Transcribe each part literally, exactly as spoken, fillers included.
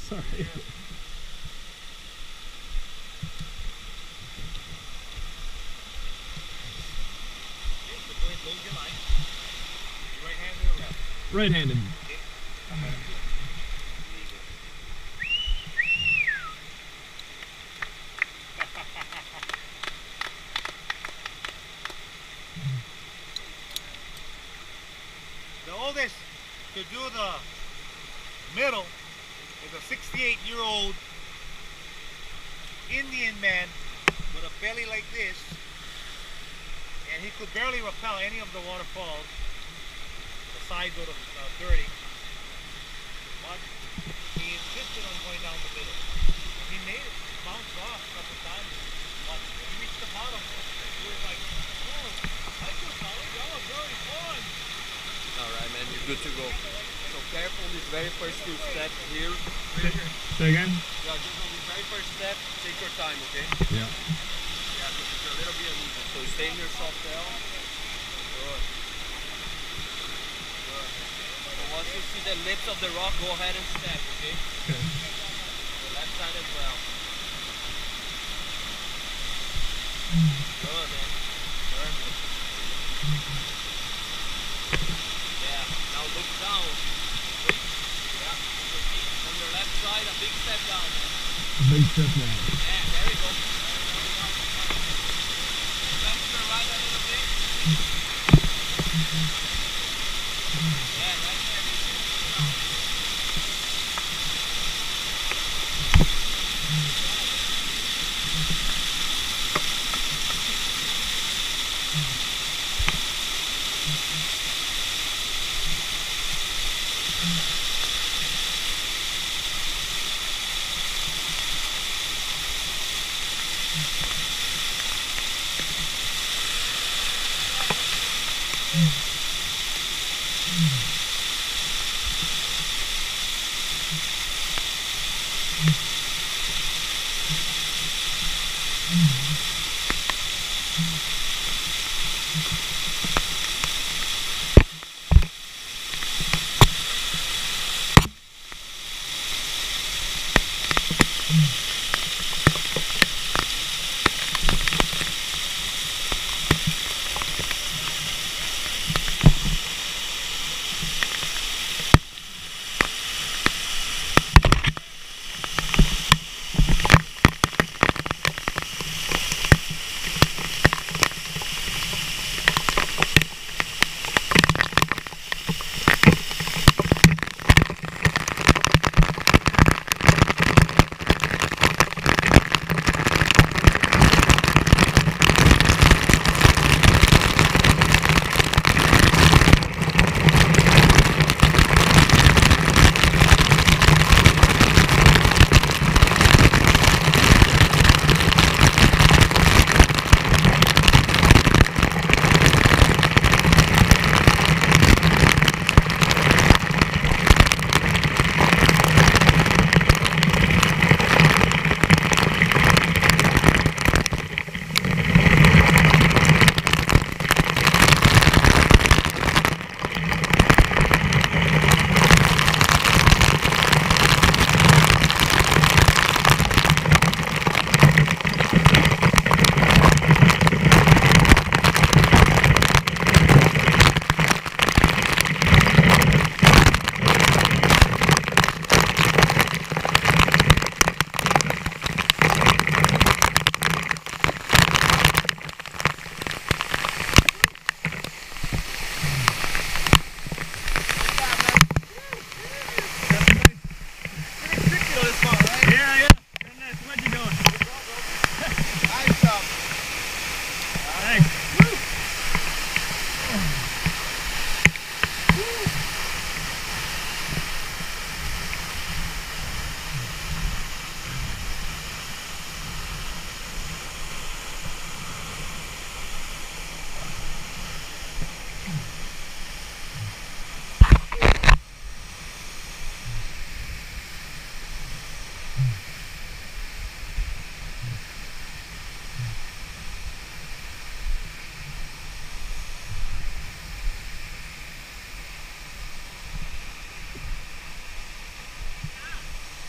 Sorry. Right-handed. The oldest to do the middle is a sixty-eight year old Indian man with a belly like this, and he could barely rappel any of the waterfalls. The sides were uh, dirty, but he insisted on going down the middle. He made it, he bounced off a couple times, but when he reached the bottom, he was like, oh, I feel solid, y'all are very fun. Alright man, you're good to go. So careful on this very first two steps here. Say, say again? Yeah, just on this very first step, take your time, okay? Yeah. Yeah, because it's a little bit uneven. So stay in your soft tail. Good. Good. So once you see the lips of the rock, go ahead and step, okay? Okay. The left side as well. Good, man. Perfect. Yeah, now look down. Yeah, on your left side, a big step down, man. Big step now. Yeah, there we go. Back to the right a little bit. Yeah, right there.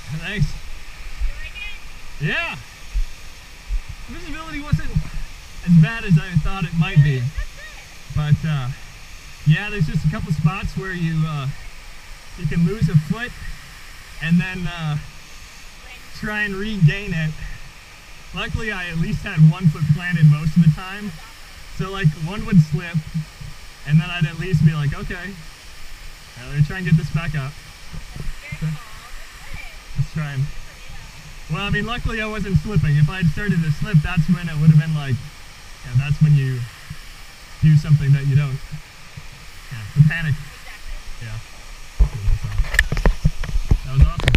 Thanks. Yeah. Visibility wasn't as bad as I thought it might be. But uh, yeah, there's just a couple spots where you uh, you can lose a foot and then uh, try and regain it. Luckily, I at least had one foot planted most of the time. So like one would slip and then I'd at least be like, okay, I'm gonna try and get this back up. Let's try and, well, I mean, luckily I wasn't slipping. If I had started to slip, that's when it would have been like, yeah, that's when you do something that you don't, yeah, the panic. Exactly. Yeah. That was awesome.